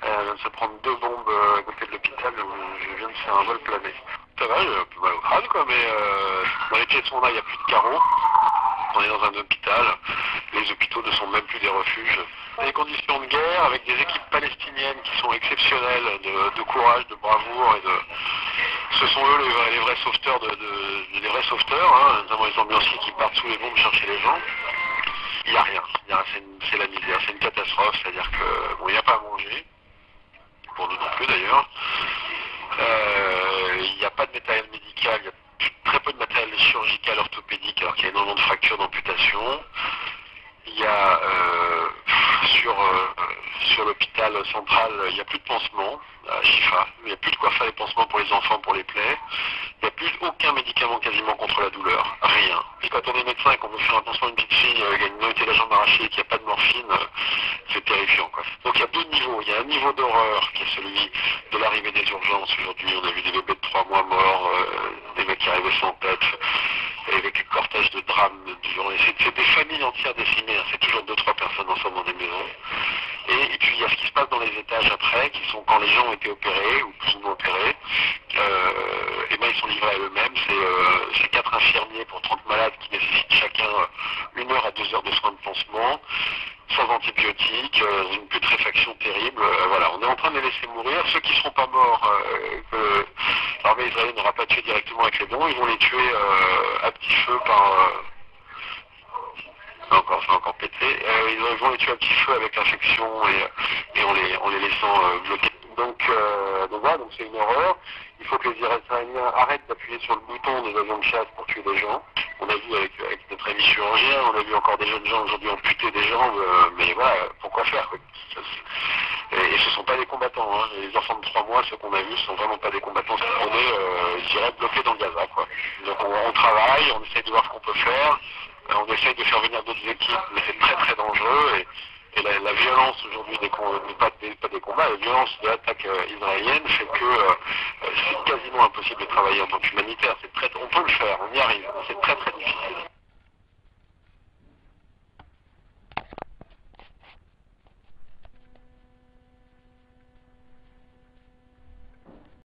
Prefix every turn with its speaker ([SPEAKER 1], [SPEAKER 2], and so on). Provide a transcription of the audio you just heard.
[SPEAKER 1] Elle vient de se prendre 2 bombes à côté de l'hôpital où je viens de faire un vol plané. Ça va, j'ai un peu mal au crâne quoi, mais dans les pieds de son œil, il n'y a plus de carreaux. On est dans un hôpital. Les hôpitaux ne sont même plus des refuges. Des conditions de guerre avec des équipes palestiniennes qui sont exceptionnelles de courage, de bravoure et de... Ce sont eux les vrais sauveteurs, les vrais sauveteurs, hein, notamment les ambulanciers qui partent sous les bombes chercher les gens. Il n'y a rien. C'est la misère, c'est une catastrophe. C'est-à-dire que bon, il n'y a pas à manger, pour nous non plus d'ailleurs. Il n'y a pas de matériel médical, il y a très peu de matériel chirurgical orthopédique, alors qu'il y a énormément de fractures, d'amputations. Il y a sur l'hôpital central, il n'y a plus de pansements à Chifa. Il n'y a plus de quoi faire les pansements pour les enfants, pour les plaies. Il n'y a plus aucun médicament quasiment contre la douleur. Rien. Et quand on est médecin et qu'on veut faire un pansement à une petite fille qui a une noté la jambe arrachée et qu'il n'y a pas de morphine, c'est terrifiant, quoi. Donc il y a deux niveaux. Il y a un niveau d'horreur qui est celui de l'arrivée des urgences. Aujourd'hui, on a vu des bébés de 3 mois morts, des mecs qui arrivaient sans tête, et avec un cortège de drames du jour. C'est des familles entières décimées, hein. C'est toujours 2-3 personnes ensemble dans des maisons. Et puis il y a ce qui se passe dans les étages après, qui sont quand les gens ont été opérés, ou plus ou moins opérés, et ben ils sont livrés à eux-mêmes. C'est 4 infirmiers pour 30 malades qui nécessitent chacun 1 heure à 2 heures de soins de pansement, sans antibiotiques, une putréfaction terrible. Voilà, on est en train de les laisser mourir. Ceux qui ne seront pas morts, que l'armée israélienne n'aura pas tué directement avec les bons, ils vont les tuer à petit feu par... ça a encore pété. Ils vont les tuer à petit feu avec l'infection et en les laissant bloqués. Donc voilà, donc c'est une horreur. Il faut que les Israéliens arrêtent d'appuyer sur le bouton des avions de chasse pour tuer des gens. On a vu avec notre ami chirurgien, on a vu encore des jeunes gens aujourd'hui amputer des jambes, mais voilà, pourquoi faire quoi. Et ce ne sont pas des combattants, hein. Les enfants de 3 mois, ceux qu'on a vus, ce ne sont vraiment pas des combattants. On est, je dirais, bloqués dans le Gaza, quoi. Donc on travaille, on essaie de voir ce qu'on peut faire, on essaie de faire venir d'autres équipes, mais c'est très très dangereux. Et la violence aujourd'hui pas des combats, la violence de l'attaque israélienne fait que c'est quasiment impossible de travailler en tant qu'humanitaire. On peut le faire, on y arrive, c'est très très difficile.